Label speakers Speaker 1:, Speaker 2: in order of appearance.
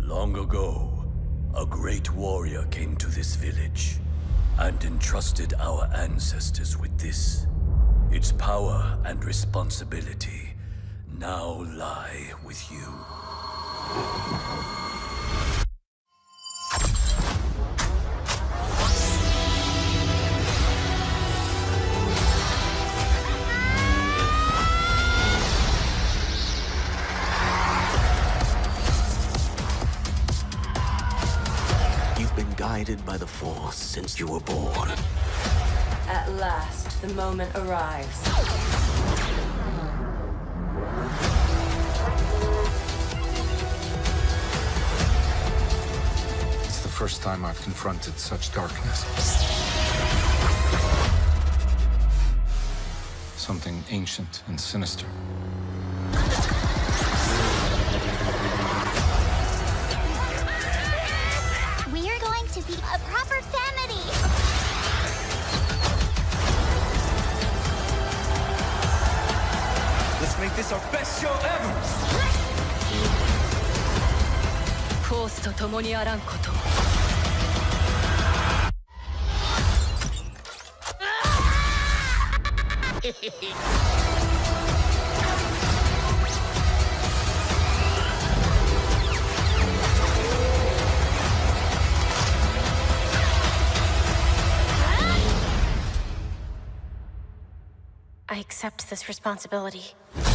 Speaker 1: Long ago, a great warrior came to this village and entrusted our ancestors with this. Its power and responsibility now lie with you.
Speaker 2: You've been guided by the Force since you were born.
Speaker 3: At last, the moment arrives.
Speaker 4: It's the first time I've confronted such darkness. Something ancient and sinister.
Speaker 5: We are going to be a proper family.
Speaker 6: Let's make this our best show ever!
Speaker 3: コースと共にあらんこと。
Speaker 5: I accept this responsibility.